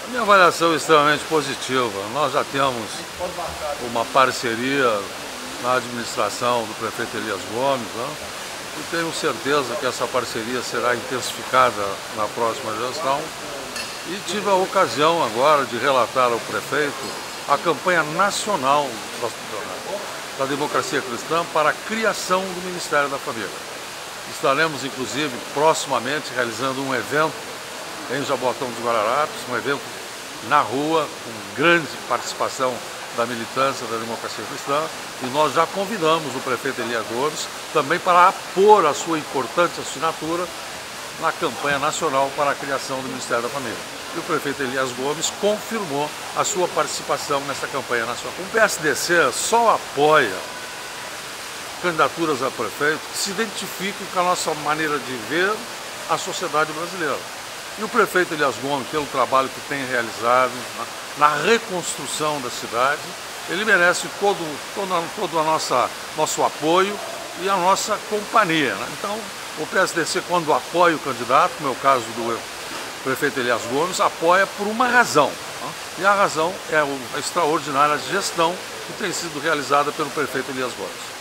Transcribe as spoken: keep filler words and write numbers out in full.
Minha avaliação é extremamente positiva. Nós já temos uma parceria na administração do prefeito Elias Gomes, né? E tenho certeza que essa parceria será intensificada na próxima gestão. E tive a ocasião agora de relatar ao prefeito a campanha nacional da democracia cristã para a criação do Ministério da Família. Estaremos, inclusive, proximamente realizando um evento em Jaboatão dos Guararapes, um evento na rua, com grande participação da militância da democracia cristã, e nós já convidamos o prefeito Elias Gomes também para apor a sua importante assinatura na campanha nacional para a criação do Ministério da Família. E o prefeito Elias Gomes confirmou a sua participação nessa campanha nacional. O P S D C só apoia candidaturas a prefeito que se identifiquem com a nossa maneira de ver a sociedade brasileira. E o prefeito Elias Gomes, pelo trabalho que tem realizado na reconstrução da cidade, ele merece todo, todo, todo o nossa, nosso apoio e a nossa companhia, né? Então, o P S D C, quando apoia o candidato, no meu caso do prefeito Elias Gomes, apoia por uma razão, né? E a razão é a extraordinária gestão que tem sido realizada pelo prefeito Elias Gomes.